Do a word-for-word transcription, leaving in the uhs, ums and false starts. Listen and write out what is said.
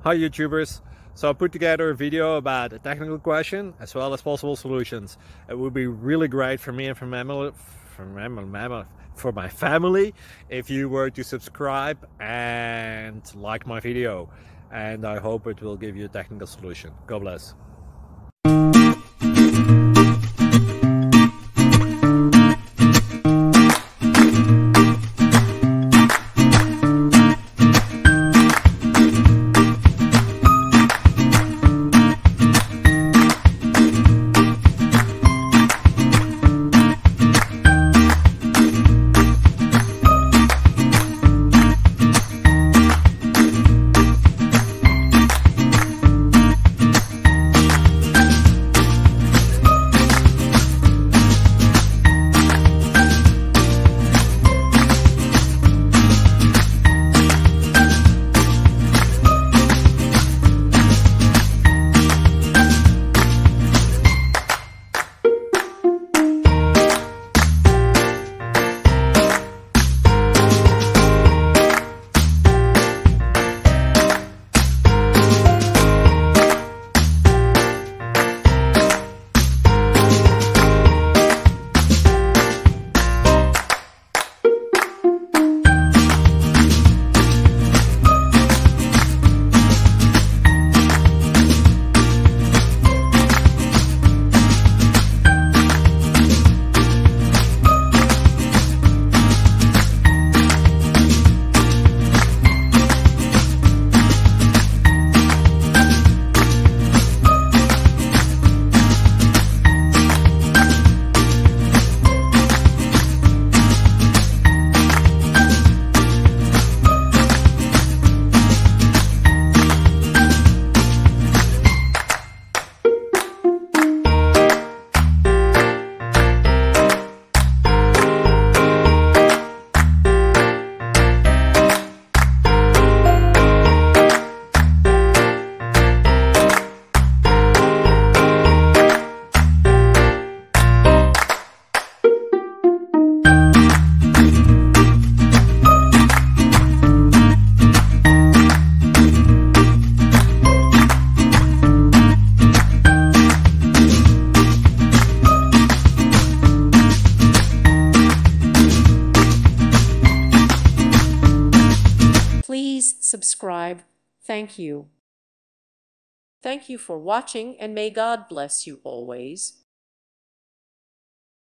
Hi YouTubers! So I put together a video about a technical question as well as possible solutions. It would be really great for me and for, mammal, for, mammal, for my family if you were to subscribe and like my video. And I hope it will give you a technical solution. God bless. Please subscribe. Thank you. Thank you for watching, and may God bless you always.